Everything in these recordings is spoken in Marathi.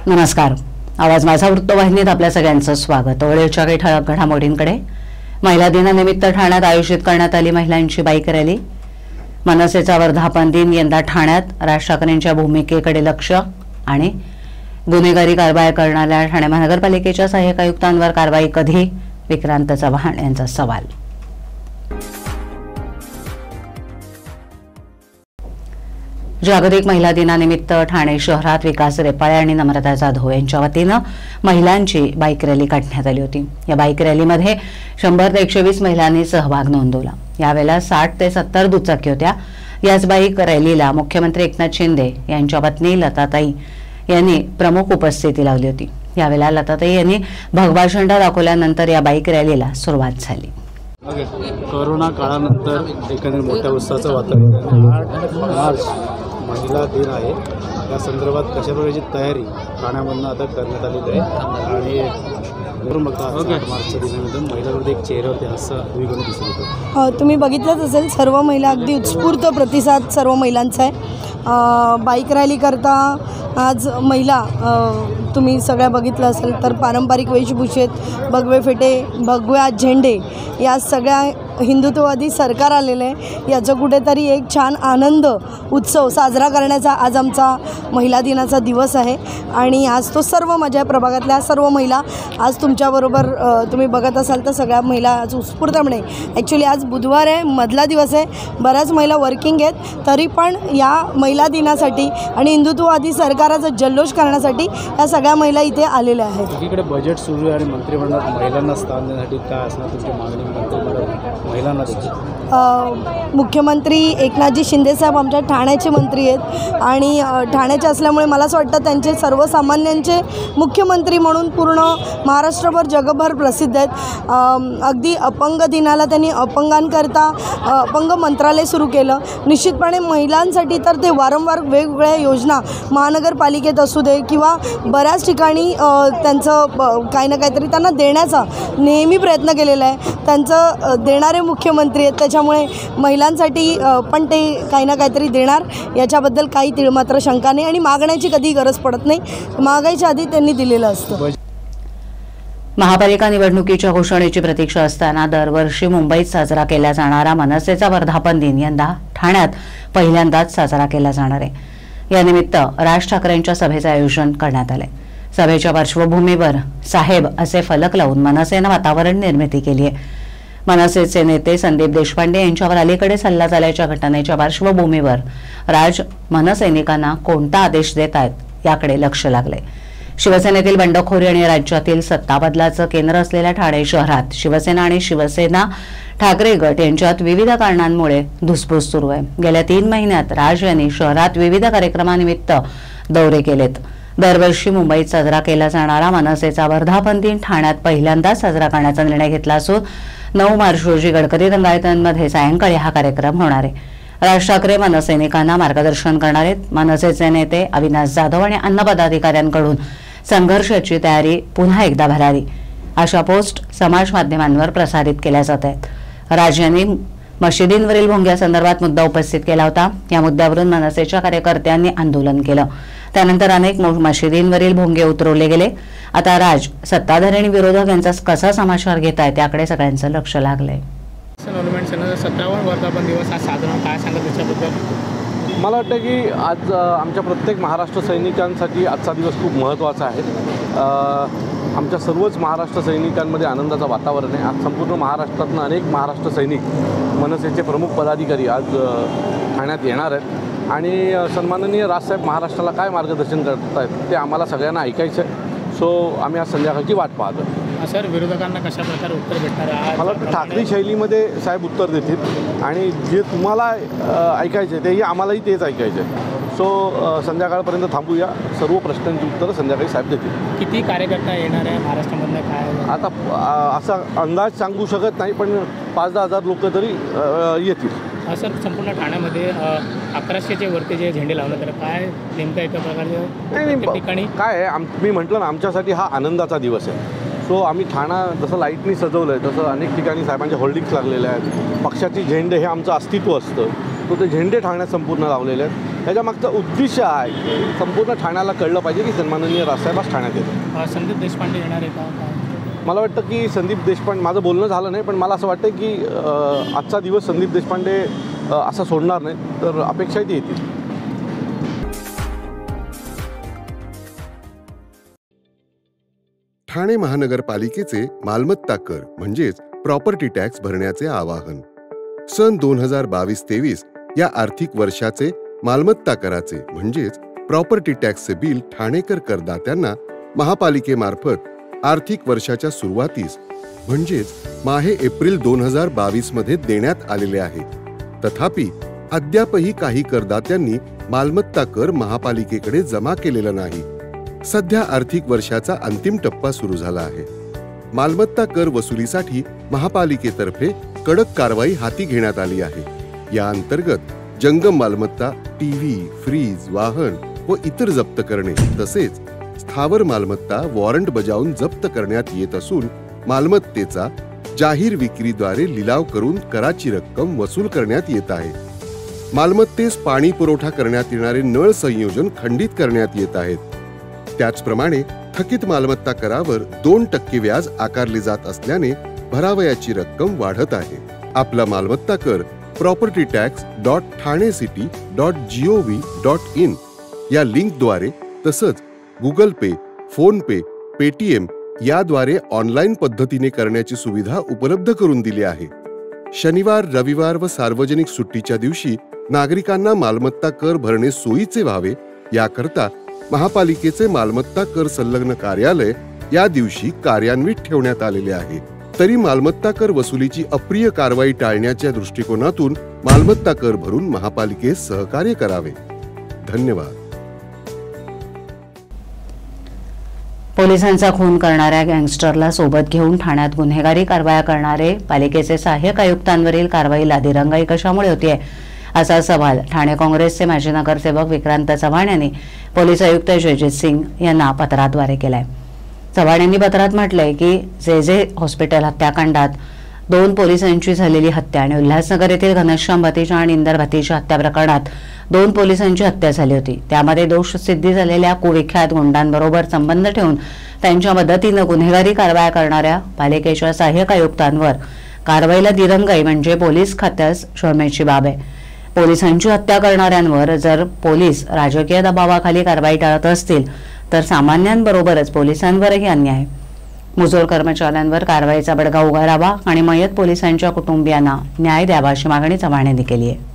नमस्कार. आवाज माझा वृत्तवाहिनीत आपल्या सगळ्यांचं स्वागत. वेळेच्या काही ठळक घडामोडींकडे. महिला दिनानिमित्त ठाण्यात आयोजित करण्यात आली महिलांची बाईक रॅली. मनसेचा वर्धापन दिन यंदा ठाण्यात. राज ठाकरेंच्या भूमिकेकडे लक्ष आणि गुन्हेगारी कारवाई करणाऱ्या ठाणे महानगरपालिकेच्या सहाय्यक आयुक्तांवर कारवाई कधी, विक्रांत चव्हाण यांचा सवाल. जागतिक महिला दिनानिमित्त ठाणे शहरात विकास रेपाळे आणि नम्रता जाधव यांच्या वतीनं महिलांची बाईक रॅली काढण्यात आली होती. या बाईक रॅलीमध्ये 100 ते 120 महिलांनी सहभाग नोंदवला. यावेळेला 60 ते 70 दुचाकी होत्या. याच बाईक रॅलीला मुख्यमंत्री एकनाथ शिंदे यांच्या पत्नी लताताई यांनी प्रमुख उपस्थिती लावली होती. यावेळेला लताताई यांनी भगवा झेंडा दाखवल्यानंतर या बाईक रॅलीला सुरुवात झाली. कोरोना काळानंतर एखाद्या मोठ्या उत्साहाचं वातावरण. 8 मार्च महिला दिन आहे. या संदर्भात कशा प्रकारची तयारी ठाण्यामधून आता करण्यात आलेली आहे आणि बघता 8 मार्चच्या दिनानंतर महिलांमध्ये एक चेहऱ्यावरती हास्य द्विगुण दिसत होतं. तुम्ही बघितलंच असेल, सर्व महिला अगदी उत्स्फूर्त प्रतिसाद सर्व महिलांचा आहे. बाईक रॅली करता आज महिला तुम्ही सगळ्या बघितलं असेल तर पारंपरिक वेशभूषेत, भगवे फेटे, भगव्या झेंडे, या सगळ्या हिंदुत्ववादी सरकार आलेलं आहे. याचं कुठेतरी एक छान आनंद उत्सव साजरा करण्याचा आज आमचा महिला दिनाचा दिवस आहे आणि आज तो सर्व माझ्या प्रभागातल्या सर्व महिला आज तुमच्याबरोबर तुम्ही बघत असाल तर सगळ्या महिला आज उत्स्फूर्तपणे, ॲक्च्युली आज बुधवार आहे, मधला दिवस आहे, बऱ्याच महिला वर्किंग आहेत, तरी पण या महिला दिनासाठी आणि हिंदुत्ववादी सरकाराचा जल्लोष करण्यासाठी या सगळ्या महिला इथे आलेल्या आहेत. एकीकडे बजेट सुरू आहे आणि मंत्रिमंडळात महिलांना स्थान देण्यासाठी काय असणार तुमची मागणी मंत्रिमंडळात महिलांना देखील? मुख्यमंत्री एकनाथजी शिंदेसाहेब आमच्या ठाण्याचे मंत्री आहेत आणि ठाण्याचे असल्यामुळे मला असं वाटतं त्यांचे सर्वसामान्यांचे मुख्यमंत्री म्हणून पूर्ण महाराष्ट्रभर जगभर प्रसिद्ध आहेत. अगदी अपंग दिनाला त्यांनी अपंगांकरता अपंग मंत्रालय सुरू केलं. निश्चितपणे महिलांसाठी तर ते वारंवार वेगवेगळ्या योजना महानगरपालिकेत असू दे किंवा बऱ्याच ठिकाणी त्यांचं काही ना काहीतरी त्यांना देण्याचा नेहमी प्रयत्न केलेला आहे. त्यांचं देणारे मुख्यमंत्री आहेत, त्याच्यामुळे महिलांसाठी पण ते काही ना काहीतरी देणार याच्याबद्दल काही तिळमात्र शंका नाही आणि मागण्याची कधी गरज पडत नाही. मागायच्या आधी त्यांनी दिलेलं असतं. महापालिका निवडणुकीच्या घोषणेची प्रतीक्षा असताना दरवर्षी मुंबईत साजरा केला जाणारा मनसेचा वर्धापन दिन यंदा ठाण्यात पहिल्यांदाच साजरा केला जाणार आहे. यानिमित्त राज ठाकरेंच्या सभेचं आयोजन करण्यात आलंय. सभेच्या पार्श्वभूमीवर साहेब असे फलक लावून मनसेनं वातावरण निर्मिती केली आहे. मनसेचे नेते संदीप देशपांडे यांच्यावर अलीकडे हल्ला झाल्याच्या घटनेच्या पार्श्वभूमीवर राज मनसैनिकांना कोणता आदेश देत आहेत याकडे लक्ष लागले. शिवसेनेतील बंडखोरी आणि राज्यातील सत्ताबदलाचं केंद्र असलेल्या ठाणे शहरात शिवसेना आणि शिवसेना ठाकरे गट यांच्यात विविध कारणांमुळे धुसफूस सुरू आहे. गेल्या 3 महिन्यात राज यांनी शहरात विविध कार्यक्रमानिमित्त दौरे केलेत. दरवर्षी मुंबईत साजरा केला जाणारा मनसेचा वर्धापन दिन ठाण्यात पहिल्यांदाच साजरा करण्याचा निर्णय घेतला असून 9 मार्च रोजी गडकरी रंगायतांमध्ये सायंकाळी हा कार्यक्रम होणार आहे. राज ठाकरे मनसैनिकांना मार्गदर्शन करणार आहेत. मनसेचे नेते अविनाश जाधव आणि अन्य पदाधिकाऱ्यांकडून संघर्षाची तयारी पुन्हा एकदा भरावी अशा पोस्ट समाज माध्यमांवर प्रसारित केल्या जात आहेत. राज यांनी मशिदींवरील भोंग्यासंदर्भात मुद्दा उपस्थित केला होता. या मुद्द्यावरून मनसेच्या कार्यकर्त्यांनी आंदोलन केलं. त्यानंतर अनेक मशिदींवरील भोंगे उतरवले गेले. आता राज सत्ताधारी आणि विरोधक यांचा कसा समाचार घेत आहे त्याकडे सगळ्यांचं लक्ष लागलंय. 57 वर्धापन दिवस हा साधारण काय सांगा त्याच्याबद्दल? मला वाटतं की आज आमच्या प्रत्येक महाराष्ट्र सैनिकांसाठी आजचा दिवस खूप महत्त्वाचा आहे. आमच्या सर्वच महाराष्ट्र सैनिकांमध्ये आनंदाचं वातावरण आहे. आज संपूर्ण महाराष्ट्रातून अनेक महाराष्ट्र सैनिक मनसेचे प्रमुख पदाधिकारी आज ठाण्यात येणार आहेत आणि सन्माननीय राजसाहेब महाराष्ट्राला काय मार्गदर्शन करत आहेत ते आम्हाला सगळ्यांना ऐकायचं आहे. सो आम्ही आज संध्याकाळची वाट पाहतो. सर, विरोधकांना कशा प्रकारे उत्तर भेटणार आहे? मला वाटतं ठाकरे शैलीमध्ये साहेब उत्तर देतील आणि जे तुम्हाला ऐकायचे तेही आम्हालाही तेच ऐकायचे. सो संध्याकाळपर्यंत थांबूया. सर्व प्रश्नांची उत्तरं संध्याकाळी साहेब देतील. किती कार्यकर्ता येणार आहे महाराष्ट्रामधनं काय? आता असा अंदाज सांगू शकत नाही, पण 5-10 हजार लोक तरी येतील. सर, संपूर्ण ठाण्यामध्ये 1100चे वरती जे झेंडे लावले तर काय नेमकं एका प्रकारचं ठिकाणी काय आहे? मी म्हटलं ना, आमच्यासाठी हा आनंदाचा दिवस आहे. सो आम्ही ठाणा जसं लाईटनी सजवलं आहे तसं अनेक ठिकाणी साहेबांचे होल्डिंग्स लागलेले आहेत. पक्षाची झेंडे हे आमचं अस्तित्व असतं, तो ते झेंडे ठाण्यात संपूर्ण लावलेले आहेत. याच्या मागचा उद्देश आहे संपूर्ण ठाण्याला कळलं पाहिजे की सन्माननीय राजसाहेब आज ठाण्यात येतो. संदीप देशपांडे येणार आहे का? मला वाटतं की संदीप देशपांडे, माझं बोलणं झालं नाही पण मला असं वाटतं की आजचा दिवस संदीप देशपांडे असा सोडणार नाही, तर अपेक्षा ती येतील. ठाणे महानगरपालिकेचे मालमत्ता कर म्हणजेच प्रॉपर्टी टॅक्स भरण्याचे आवाहन. सन 2022-23 या आर्थिक वर्षाचे मालमत्ता कराचे म्हणजेच प्रॉपर्टी टॅक्सचे बिल ठाणेकर करदात्यांना महापालिकेमार्फत आर्थिक वर्षाच्या सुरुवातीस म्हणजेच माहे एप्रिल 2022 मध्ये देण्यात आलेले आहे. तथापि अद्यापही काही करदात्यांनी मालमत्ता कर महापालिकेकडे जमा केलेला नाही. सध्या आर्थिक वर्षाचा अंतिम टप्पा सुरू झाला आहे. मालमत्ता कर वसुलीसाठी महापालिकेतर्फे कडक कारवाई हाती घेण्यात आली आहे. या अंतर्गत जंगम मालमत्ता, टीव्ही, फ्रीज, वाहन व इतर जप्त करणे तसेच स्थावर मालमत्ता वॉरंट बजावून जप्त करण्यात येत असून मालमत्तेचा जाहीर विक्रीद्वारे लिलाव करून कराची रक्कम वसूल करण्यात येत आहे. मालमत्तेस पाणी पुरवठा करण्यात येणारे नळ संयोजन खंडित करण्यात येत आहेत. त्याचप्रमाणे थकीत मालमत्ता करावर 2% व्याज आकारले जात असल्याने भरावयाची रक्कम वाढत आहे. आपला मालमत्ता कर propertytax.thanecity.gov.in या लिंकद्वारे तसंच Google Pay, PhonePe, Paytm याद्वारे ऑनलाईन पद्धतीने करण्याची सुविधा उपलब्ध करून दिली आहे. शनिवार, रविवार व सार्वजनिक सुट्टीच्या दिवशी नागरिकांना मालमत्ता कर भरणे सोयीचे व्हावे याकरता महापालिकेचे मालमत्ता कर संलग्न कार्यालय या दिवशी कार्यान्वित ठेवण्यात आलेले आहे. तरी मालमत्ता कर वसुलीची अप्रिय कारवाई टाळण्याच्या दृष्टिकोनातून मालमत्ता कर भरून महापालिकेस सहकार्य करावे. धन्यवाद. पोलिसांचा खून करणाऱ्या गँगस्टरला सोबत घेऊन ठाण्यात गुन्हेगारी कारवाया करणारे पालिकेचे सहाय्यक आयुक्तांवरील कारवाईला दिरंगाई कशामुळे होतीये असा सवाल ठाणे काँग्रेसचे माजी नगरसेवक विक्रांत चव्हाण यांनी पोलीस आयुक्त जयजित सिंग यांना पत्राद्वारे केलाय. चव्हाण यांनी पत्रात म्हटलंय की जे हॉस्पिटल हत्याकांडात 2 पोलिसांची झालेली हत्या आणि उल्हासनगर येथील घनश्याम भतीजा आणि इंदर भतीजा हत्या प्रकरणात 2 पोलिसांची हत्या झाली होती. त्यामध्ये दोष सिद्धी झालेल्या कुविख्यात गुंडांबरोबर संबंध ठेवून त्यांच्या मदतीनं गुन्हेगारी कारवाया करणाऱ्या पालिकेच्या सहाय्यक आयुक्तांवर कारवाईला दिरंगाई म्हणजे पोलीस खात्यास शरमेची बाब आहे. पोलिसांची हत्या करणाऱ्यांवर जर पोलीस राजकीय दबावाखाली कारवाई टाळत असतील तर सामान्यांबरोबरच पोलिसांवरही अन्याय. मुजोर कर्मचाऱ्यांवर कारवाईचा बडगा उगारावा आणि मयत पोलिसांच्या कुटुंबियांना न्याय द्यावा अशी मागणी चव्हाण यांनी केली आहे.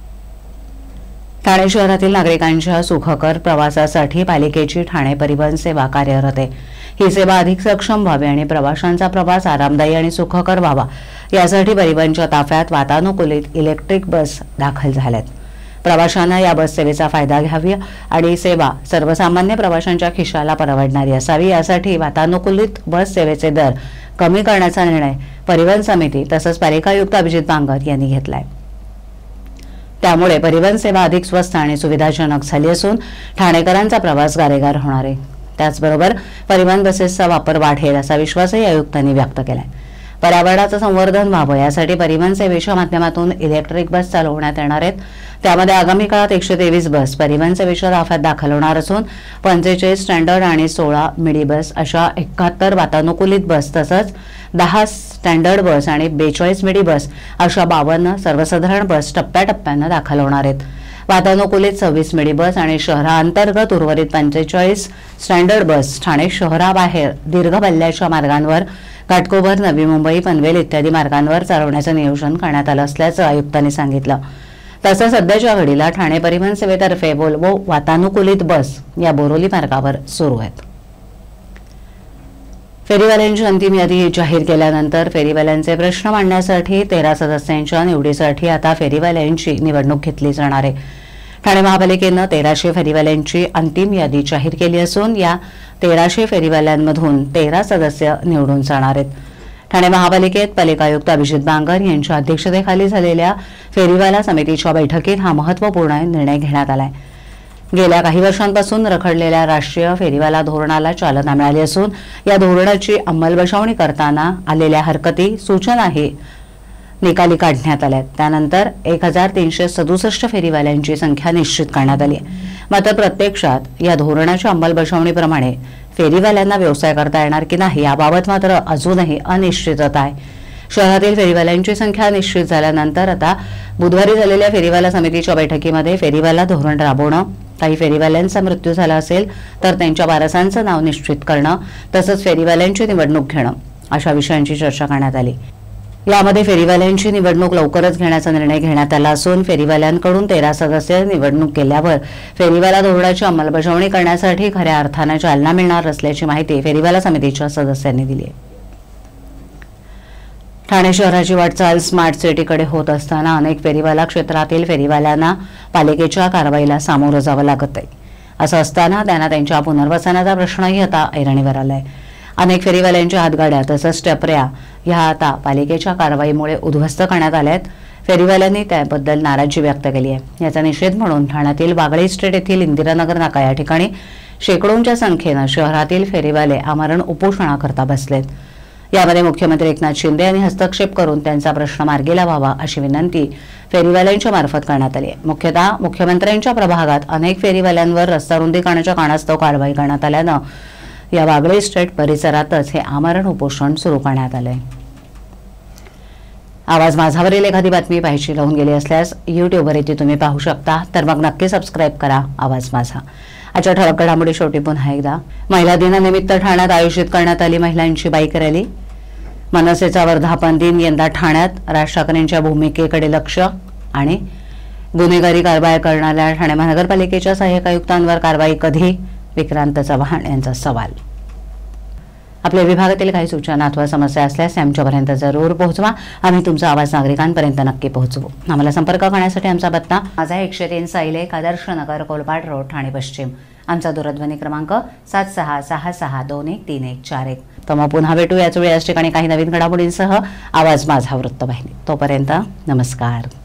ठाणे शहरातील नागरिकांच्या सुखकर प्रवासासाठी पालिकेची ठाणे परिवहन सेवा कार्यरत आहे. ही सेवा अधिक सक्षम व्हावी आणि प्रवाशांचा प्रवास आरामदायी आणि सुखकर व्हावा यासाठी परिवहनच्या ताफ्यात वातानुकूलित इलेक्ट्रिक बस दाखल झाल्यात. प्रवाशांना या बस सेवेचा फायदा घ्यावा आणि सेवा सर्वसामान्य प्रवाशांच्या खिशाला परवडणारी असावी यासाठी वातानुकूलित बस सेवेचे दर कमी करण्याचा निर्णय परिवहन समिती तसंच पालिका आयुक्त अभिजित बांगर यांनी घेतलाय. त्यामुळे परिवहन सेवा अधिक स्वस्त आणि सुविधाजनक झाली असून ठाणेकरांचा प्रवास गारेगार होणार आहे. त्याचबरोबर परिवहन बसेसचा वापर वाढेल असा विश्वासही आयुक्तांनी व्यक्त केलाय. पर्यावरणाचं संवर्धन व्हावं यासाठी परिवहन सेवेच्या माध्यमातून इलेक्ट्रिक बस चालवण्यात येणार आहेत. त्यामध्ये आगामी काळात 123 बस परिवहन सेवेच्या ताफ्यात दाखल होणार असून 45 स्टँडर्ड आणि 16 मिडी बस अशा 71 वातानुकूलित बस तसंच 10 स्टँडर्ड बस आणि 42 मिडी बस अशा 52 सर्वसाधारण बस टप्प्याटप्प्यानं दाखल होणार आहेत. वातानुकूलित 26 मिडी बस आणि शहराअंतर्गत उर्वरित 45 स्टँडर्ड बस ठाणे शहराबाहेर दीर्घ पल्ल्याच्या मार्गांवर घाटकोपर, नवी मुंबई, पनवेल इत्यादी मार्गांवर चालवण्याचं नियोजन करण्यात आलं असल्याचं आयुक्तांनी सांगितलं. तसंच सध्याच्या घडीला ठाणे परिवहन सेवेतर्फे वोल्वो वातानुकूलित बस या बोरोली मार्गावर सुरू आहेत. फेरीवाल्यांची अंतिम यादी जाहीर केल्यानंतर फेरीवाल्यांचे प्रश्न मांडण्यासाठी 13 सदस्यांच्या निवडीसाठी आता फेरीवाल्यांची निवडणूक घेतली जाणार आहे. ठाणे महापालिकेनं 1300 फेरीवाल्यांची अंतिम यादी जाहीर केली असून या 1300 फेरीवाल्यांमधून 13 सदस्य निवडून जाणार आहेत. ठाणे महापालिकेत पालिका आयुक्त अभिजित बांगर यांच्या अध्यक्षतेखाली झालेल्या फेरीवाला समितीच्या बैठकीत हा महत्त्वपूर्ण निर्णय घेण्यात आलाय. गेल्या काही वर्षांपासून रखडलेल्या राष्ट्रीय फेरीवाला धोरणाला चालना मिळाली असून या धोरणाची अंमलबजावणी करताना आलेल्या हरकती, सूचनाही निकाली काढण्यात आल्यात। त्यानंतर 1367 फेरीवाल्यांची संख्या निश्चित करण्यात आली आहे। मात्र प्रत्यक्षात या धोरणाच्या अंमलबजावणीप्रमाणे फेरीवाल्यांना व्यवसाय करता येणार की नाही याबाबत मात्र अजूनही अनिश्चितता आहे। शहरातील फेरीवाल्यांची संख्या निश्चित झाल्यानंतर आता बुधवारी झालेल्या फेरीवाला समितीच्या बैठकीमध्ये फेरीवाला धोरण राबवणं, काही फेरीवाल्यांचा मृत्यू झाला असेल तर त्यांच्या वारसांचं नाव निश्चित करणं, तसंच फेरीवाल्यांची निवडणूक घेणं अशा विषयांची चर्चा करण्यात आली। यामध्ये फेरीवाल्यांची निवडणूक लवकरच घेण्याचा निर्णय घेण्यात आला असून फेरीवाल्यांकडून 13 सदस्य निवडणूक केल्यावर फेरीवाला धोरणाची अंमलबजावणी करण्यासाठी खऱ्या अर्थाने चालना मिळणार असल्याची माहिती फेरीवाला समितीच्या सदस्यांनी दिली आहे। ठाणे शहराची वाटचाल स्मार्ट सिटीकडे होत असताना अनेक फेरीवाला क्षेत्रातील फेरीवाल्यांना पालिकेच्या कारवाईला सामोरं जावं लागत आहे। असं असताना त्यांना त्यांच्या पुनर्वसनाचा प्रश्नही आता ऐरणीवर आलाय। अनेक फेरीवाल्यांच्या हातगाड्या तसंच टपऱ्या ह्या आता पालिकेच्या कारवाईमुळे उद्ध्वस्त करण्यात आल्यात। फेरीवाल्यांनी त्याबद्दल नाराजी व्यक्त केली आहे। याचा निषेध म्हणून ठाण्यातील बागळे इस्टेट येथील इंदिरानगर नाका या ठिकाणी शेकडोंच्या संख्येनं शहरातील फेरीवाले आमरण उपोषणाकरता बसलेत। यामध्ये मुख्यमंत्री एकनाथ शिंदे यांनी हस्तक्षेप करून त्यांचा प्रश्न मार्गी लावावा अशी विनंती फेरीवाल्यांच्या मार्फत करण्यात आली आहे। मुख्यतः मुख्यमंत्र्यांच्या प्रभागात अनेक फेरीवाल्यांवर रस्ता रुंदीकरणाच्या कारणास्तव कारवाई करण्यात आल्यानं या बागळे इस्टेट परिसरातच हे आमरण उपोषण सुरू करण्यात आले। आवाज माझावरील एखादी बातमी पाहायची राहून गेली असल्यास यूट्यूबवर ती तुम्ही पाहू शकता, तर मग नक्की सबस्क्राईब करा आवाज माझा। आजच्या ठळक घडामोडी शेवटी पुन्हा एकदा, महिला दिनानिमित्त ठाण्यात आयोजित करण्यात आली महिलांची बाईक रॅली। मनसेचा वर्धापन दिन यंदा ठाण्यात, राज ठाकरेंच्या भूमिकेकडे लक्ष आणि गुन्हेगारी कारवाई करणाऱ्या ठाणे महानगरपालिकेच्या सहाय्यक आयुक्तांवर कारवाई कधी, विक्रांत चव्हाण यांचा सवाल। आपल्या विभागातील काही सूचना अथवा समस्या असल्यास आमच्यापर्यंत जरूर पोहोचवा, आम्ही तुमचा आवाज नागरिकांपर्यंत नक्की पोहोचवू। आम्हाला संपर्क करण्यासाठी आमचा पत्ता माझा 103 साइलेक आदर्श नगर कोलपाड रोड ठाणे पश्चिम, आमचा दूरध्वनी क्रमांक 7666213141। तर मग पुन्हा भेटू याच वेळी याच ठिकाणी काही नवीन घडामोडींसह आवाज माझा वृत्तवाहिनी। तोपर्यंत नमस्कार।